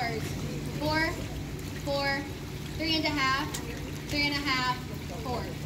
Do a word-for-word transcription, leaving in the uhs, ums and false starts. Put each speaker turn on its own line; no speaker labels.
fours. Four, four, three and a half, three and a half, four.